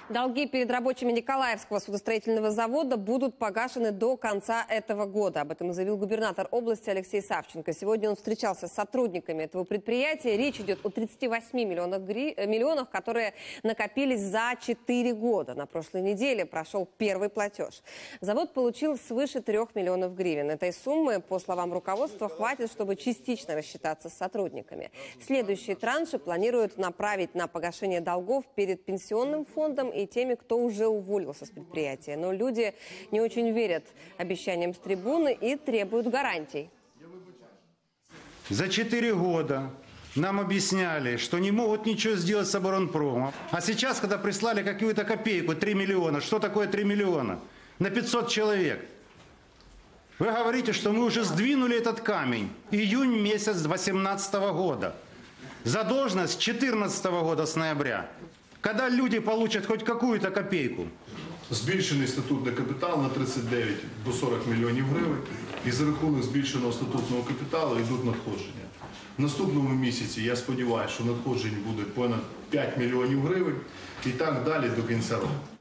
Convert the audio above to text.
Долги перед рабочими Николаевского судостроительного завода будут погашены до конца этого года. Об этом заявил губернатор области Алексей Савченко. Сегодня он встречался с сотрудниками этого предприятия. Речь идет о 38 миллионах, которые накопились за 4 года. На прошлой неделе прошел первый платеж. Завод получил свыше 3 миллионов гривен. Этой суммы, по словам руководства, хватит, чтобы частично рассчитаться с сотрудниками. Следующие транши планируют направить на погашение долгов перед пенсионным фондом и теми, кто уже уволился с предприятия. Но люди не очень верят обещаниям с трибуны и требуют гарантий. За 4 года нам объясняли, что не могут ничего сделать с оборонпромом. А сейчас, когда прислали какую-то копейку, 3 миллиона, что такое 3 миллиона? На 500 человек. Вы говорите, что мы уже сдвинули этот камень. Июнь месяц 2018 года. Задолженность 2014 года с ноября. Когда люди получат хоть какую-то копейку? Збільшений статутний капітал на 39 до 40 мільйонів гривень. І за рахунок збільшеного статутного капіталу йдуть надходження. В наступному місяці, я сподіваюся, що надходжень буде понад 5 мільйонів гривень. І так далі до кінця року.